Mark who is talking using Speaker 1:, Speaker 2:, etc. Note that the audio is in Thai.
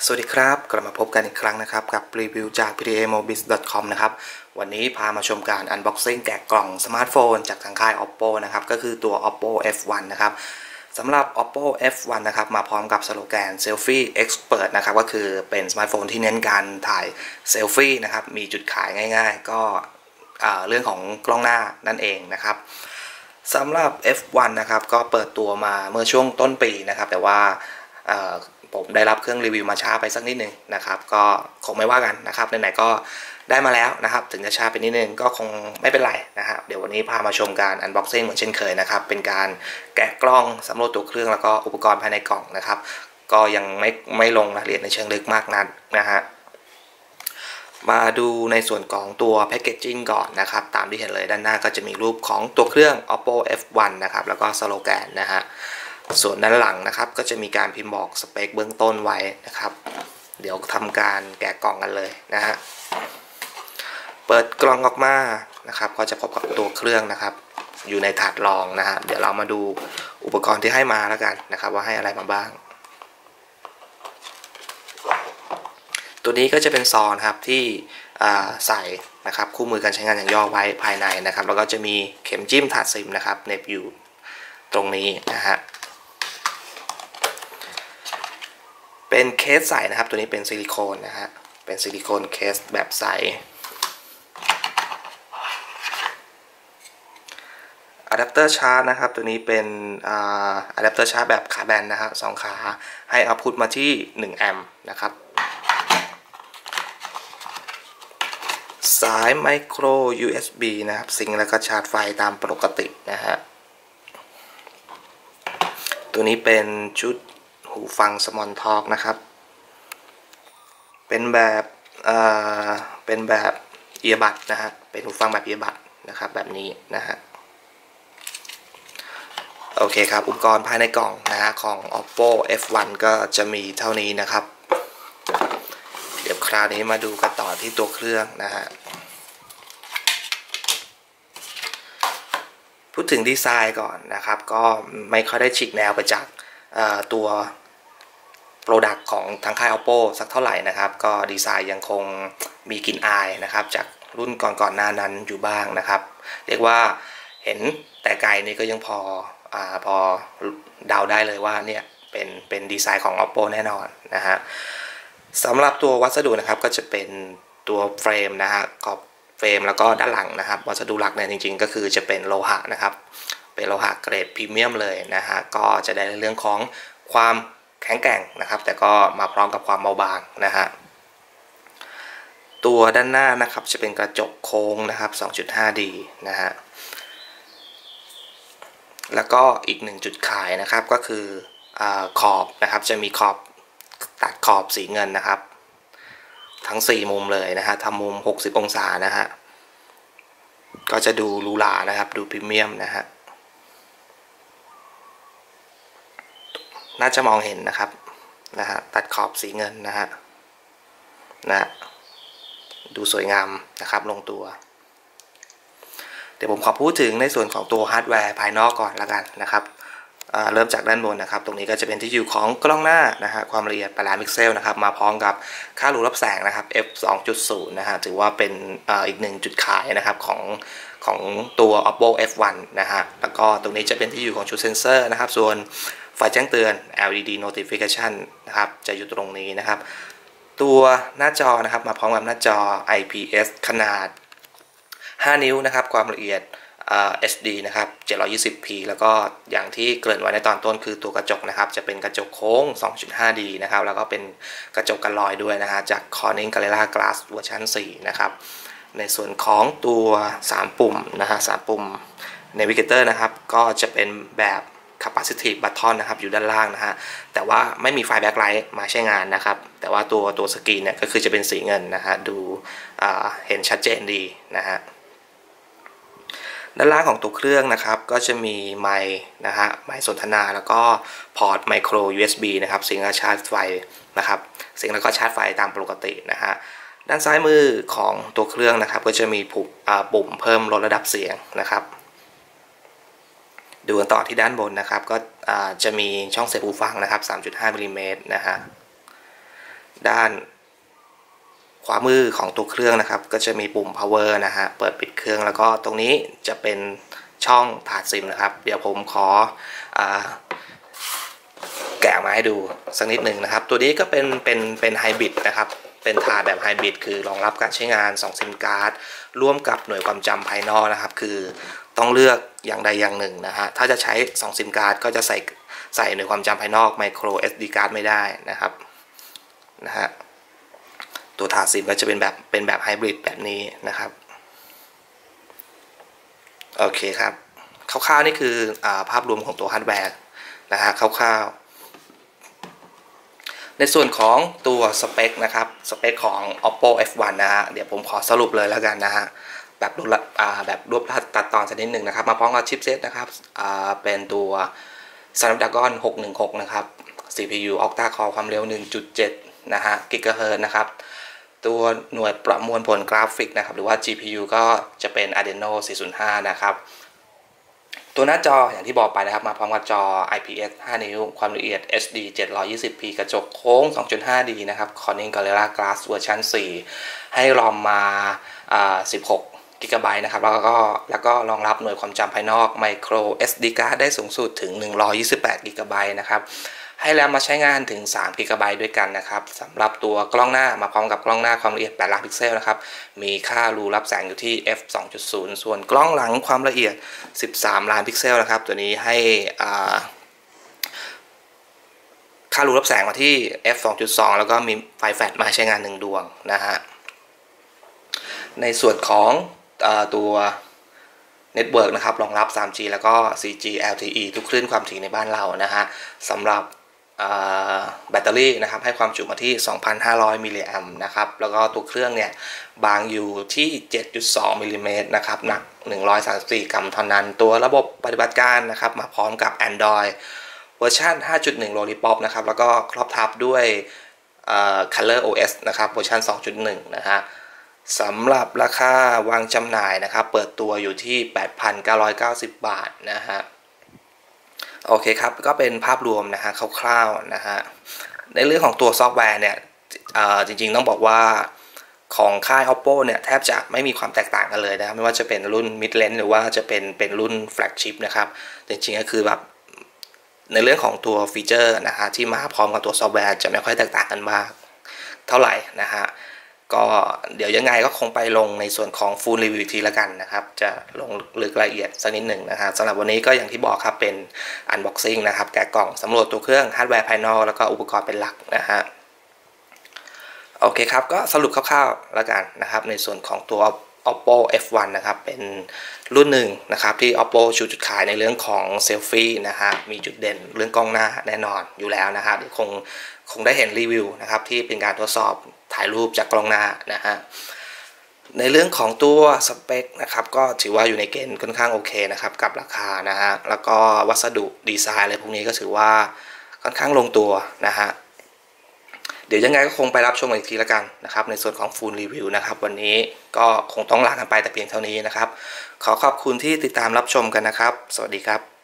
Speaker 1: สวัสดีครับกลับมาพบกันอีกครั้งนะครับกับรีวิวจาก ptamobis.com นะครับวันนี้พามาชมการ unboxing แกะกล่องสมาร์ทโฟนจากทางค่าย Oppo นะครับก็คือตัว Oppo F1 นะครับสำหรับ Oppo F1 นะครับมาพร้อมกับสโลแกน Selfie Expert นะครับก็คือเป็นสมาร์ทโฟนที่เน้นการถ่ายเซลฟี่นะครับมีจุดขายง่ายๆก็เรื่องของกล้องหน้านั่นเองนะครับสำหรับ F1 นะครับก็เปิดตัวมาเมื่อช่วงต้นปีนะครับแต่ว่าผมได้รับเครื่องรีวิวมาช้าไปสักนิดนึงนะครับก็คงไม่ว่ากันนะครับไหนๆก็ได้มาแล้วนะครับถึงจะช้าไปนิดนึงก็คงไม่เป็นไรนะฮะเดี๋ยววันนี้พามาชมการ unboxing เหมือนเช่นเคยนะครับเป็นการแกะกล้องสำรวจตัวเครื่องแล้วก็อุปกรณ์ภายในกล่องนะครับก็ยังไม่ลงรายละเอียดในเชิงลึกมากนักนะฮะมาดูในส่วนของตัวแพคเกจจิ้งก่อนนะครับตามที่เห็นเลยด้านหน้าก็จะมีรูปของตัวเครื่อง Oppo F1 นะครับแล้วก็สโลแกนนะฮะส่วนด้านหลังนะครับก็จะมีการพิมพ์บอกสเปคเบื้องต้นไว้นะครับเดี๋ยวทำการแกะกล่องกันเลยนะฮะเปิดกล่องออกมานะครับก็จะพบกับตัวเครื่องนะครับอยู่ในถาดรองนะฮะเดี๋ยวเรามาดูอุปกรณ์ที่ให้มาแล้วกันนะครับว่าให้อะไรมาบ้างตัวนี้ก็จะเป็นซองครับที่ใส่นะครับคู่มือการใช้งานอย่างย่อไว้ภายในนะครับแล้วก็จะมีเข็มจิ้มถาดซิมนะครับเหน็บอยู่ตรงนี้นะฮะเป็นเคสใสนะครับตัวนี้เป็นซิลิโคนนะฮะเป็นซิลิโคนเคสแบบใสอะแดปเตอร์ชาร์จนะครับตัวนี้เป็นอะแดปเตอร์ชาร์จแบบขาแบนนะฮะ2ขาให้เอาพุทมาที่1แอมป์นะครับสายไมโคร USB นะครับซิงค์แล้วก็ชาร์จไฟตามปกตินะฮะตัวนี้เป็นชุดหูฟัง Small Talk นะครับเป็นแบบเอียร์บัดนะฮะเป็นหูฟังแบบเอียร์บัดนะครับแบบนี้นะฮะโอเคครับอุปกรณ์ภายในกล่องนะฮะของ Oppo F1 ก็จะมีเท่านี้นะครับเดี๋ยวคราวนี้มาดูกันต่อที่ตัวเครื่องนะฮะพูดถึงดีไซน์ก่อนนะครับก็ไม่ค่อยได้ฉีกแนวไปจากตัวโปรดักต์ของทางค่าย Oppo สักเท่าไหร่นะครับก็ดีไซน์ยังคงมีกลิ่นอายนะครับจากรุ่นก่อนหน้านั้นอยู่บ้างนะครับเรียกว่าเห็นแต่ไกลนี่ก็ยังพอเดาได้เลยว่าเนี่ยเป็นดีไซน์ของ Oppo แน่นอนนะฮะสำหรับตัววัสดุนะครับก็จะเป็นตัวเฟรมนะฮะขอบเฟรมแล้วก็ด้านหลังนะครับวัสดุหลักเนี่ยจริงๆก็คือจะเป็นโลหะนะครับเป็นโลหะเกรดพรีเมียมเลยนะฮะก็จะได้ในเรื่องของความแข็งแกร่งนะครับแต่ก็มาพร้อมกับความเบาบางนะฮะตัวด้านหน้านะครับจะเป็นกระจกโค้งนะครับ 2.5D นะฮะแล้วก็อีก1จุดขายนะครับก็คือขอบนะครับจะมีขอบตัดขอบสีเงินนะครับทั้ง4มุมเลยนะฮะทำมุม60องศานะฮะก็จะดูหรูหรานะครับดูพรีเมียมนะฮะน่าจะมองเห็นนะครับนะฮะตัดขอบสีเงินนะฮะดูสวยงามนะครับลงตัวเดี๋ยวผมขอพูดถึงในส่วนของตัวฮาร์ดแวร์ภายนอกก่อนละกันนะครับเริ่มจากด้านบนนะครับตรงนี้ก็จะเป็นที่อยู่ของกล้องหน้านะฮะความละเอียด8ล้านพิกเซลนะครับมาพร้อมกับค่าหรูรับแสงนะครับ f 2.0 นะฮะถือว่าเป็นอีก1จุดขายนะครับของตัว Oppo F1 นะฮะแล้วก็ตรงนี้จะเป็นที่อยู่ของชุดเซนเซอร์นะครับส่วนไฟแจ้งเตือน LED notification นะครับจะอยู่ตรงนี้นะครับตัวหน้าจอนะครับมาพร้อมกับหน้าจอ IPS ขนาด5 นิ้วนะครับความละเอียดHD นะครับ 720p แล้วก็อย่างที่เกริ่นไว้ในตอนต้นคือตัวกระจกนะครับจะเป็นกระจกโค้ง 2.5D นะครับแล้วก็เป็นกระจกกันรอยด้วยนะฮะจาก Corning Gorilla Glass เวอร์ชัน4นะครับในส่วนของตัว3ปุ่มนะฮะ3ปุ่ม Navigator นะครับก็จะเป็นแบบ Capacitive Button นะครับอยู่ด้านล่างนะฮะแต่ว่าไม่มีไฟแบ็คไลท์มาใช้งานนะครับแต่ว่าตัวสกรีนเนี่ยก็คือจะเป็นสีเงินนะฮะดูเห็นชัดเจนดีนะฮะด้านล่างของตัวเครื่องนะครับก็จะมีไมค์นะฮะไมค์สนทนาแล้วก็พอร์ตไมโคร USB นะครับซิงค์และชาร์จไฟนะครับซิงค์แล้วก็ชาร์จไฟตามปกตินะฮะด้านซ้ายมือของตัวเครื่องนะครับก็จะมีปุ่มเพิ่มลดระดับเสียงนะครับดูกันต่อที่ด้านบนนะครับก็จะมีช่องเสียบหูฟังนะครับ 3.5 มิลลิเมตรนะฮะด้านขวามือของตัวเครื่องนะครับก็จะมีปุ่ม power นะฮะเปิดปิดเครื่องแล้วก็ตรงนี้จะเป็นช่องถาดซิมนะครับเดี๋ยวผมขอแกะมาให้ดูสักนิดหนึ่งนะครับตัวนี้ก็เป็นไฮบริดนะครับเป็นถาดแบบไฮบริดคือรองรับการใช้งาน2ซิมการ์ดร่วมกับหน่วยความจำภายนอกนะครับคือต้องเลือกอย่างใดอย่างหนึ่งนะฮะถ้าจะใช้2ซิมการ์ดก็จะใส่หน่วยความจำภายนอก micro SD card ไม่ได้นะครับนะฮะตัวถาดซิมก็จะเป็นแบบไฮบริดแบบนี้นะครับโอเคครับคร่าวๆนี่คือภาพรวมของตัวฮาร์ดแวร์นะฮะคร่าวๆในส่วนของตัวสเปคนะครับสเปคของ Oppo F1 นะฮะเดี๋ยวผมขอสรุปเลยแล้วกันนะฮะแบบรวบตัดตอนสักนิดหนึ่งนะครับมาพร้อมกับชิปเซตนะครับเป็นตัว Snapdragon 616นะครับ CPU Octa Core ความเร็ว 1.7 นะฮะ GHz นะครับตัวหน่วยประมวลผลกราฟิกนะครับหรือว่า GPU ก็จะเป็น Adreno 405 นะครับตัวหน้าจออย่างที่บอกไปนะครับมาพร้อมกับจอ IPS 5 นิ้วความละเอียด HD 720p กระจกโค้ง 2.5D นะครับ Corning Gorilla Glass เวอร์ชัน4ให้รอมมา16 GB นะครับแล้วก็รองรับหน่วยความจำภายนอก Micro SD card ได้สูงสุดถึง128 GB นะครับให้แรมมาใช้งานถึง3 GB ด้วยกันนะครับสำหรับตัวกล้องหน้ามาพร้อมกับกล้องหน้าความละเอียด8ล้านพิกเซลนะครับมีค่ารูรับแสงอยู่ที่ f 2.0 ส่วนกล้องหลังความละเอียด13ล้านพิกเซลนะครับตัวนี้ให้ค่ารูรับแสงมาที่ f 2.2 แล้วก็มีไฟแฟลชมาใช้งาน1ดวงนะฮะในส่วนของตัวเน็ตเวิร์กนะครับรองรับ 3G แล้วก็ 4G LTE ทุกคลื่นความถี่ในบ้านเรานะฮะสำหรับแบตเตอรี่นะครับให้ความจุมาที่ 2,500 มิลลิแอมป์นะครับแล้วก็ตัวเครื่องเนี่ยบางอยู่ที่ 7.2 มิลลิเมตรนะครับหนัก 134 กรัมเท่านั้นตัวระบบปฏิบัติการนะครับมาพร้อมกับ Android เวอร์ชัน 5.1 Lollipop นะครับแล้วก็ครอบทับด้วยColor OS นะครับเวอร์ชัน 2.1 นะฮะสำหรับราคาวางจำหน่ายนะครับเปิดตัวอยู่ที่ 8,990 บาทนะฮะโอเคครับก็เป็นภาพรวมนะฮะคร่าวๆนะฮะในเรื่องของตัวซอฟต์แวร์เนี่ยจริงๆต้องบอกว่าของค่าย Oppo เนี่ยแทบจะไม่มีความแตกต่างกันเลยนะไม่ว่าจะเป็นรุ่น Mid Range หรือว่าจะเป็นรุ่น Flagship นะครับจริงๆก็คือแบบในเรื่องของตัวฟีเจอร์นะฮะที่มาพร้อมกับตัวซอฟต์แวร์จะไม่ค่อยแตกต่างกันมากเท่าไหร่นะฮะก็เดี๋ยวยังไงก็คงไปลงในส่วนของ Full Review อีกทีละกันนะครับจะลงลึกรายละเอียดสักนิดหนึ่งนะฮะสำหรับวันนี้ก็อย่างที่บอกครับเป็น Unboxing นะครับแกะกล่องสำรวจตัวเครื่องฮาร์ดแวร์ภายนอกแล้วก็อุปกรณ์เป็นหลักนะฮะโอเคครับก็สรุปคร่าวๆแล้วกันนะครับในส่วนของตัว Oppo F1 นะครับเป็นรุ่นหนึ่งนะครับที่ Oppo ชูจุดขายในเรื่องของเซลฟี่นะฮะมีจุดเด่นเรื่องกล้องหน้าแน่นอนอยู่แล้วนะครับเดี๋ยวคงได้เห็นรีวิวนะครับที่เป็นการทดสอบถ่ายรูปจากกล้องหน้านะฮะในเรื่องของตัวสเปคนะครับก็ถือว่าอยู่ในเกณฑ์ค่อนข้างโอเคนะครับกับราคานะฮะแล้วก็วัสดุดีไซน์อะไรพวกนี้ก็ถือว่าค่อนข้างลงตัวนะฮะเดี๋ยวยังไงก็คงไปรับชมอีกทีละกันนะครับในส่วนของ Full Review นะครับวันนี้ก็คงต้องลากันไปแต่เพียงเท่านี้นะครับขอขอบคุณที่ติดตามรับชมกันนะครับสวัสดีครับ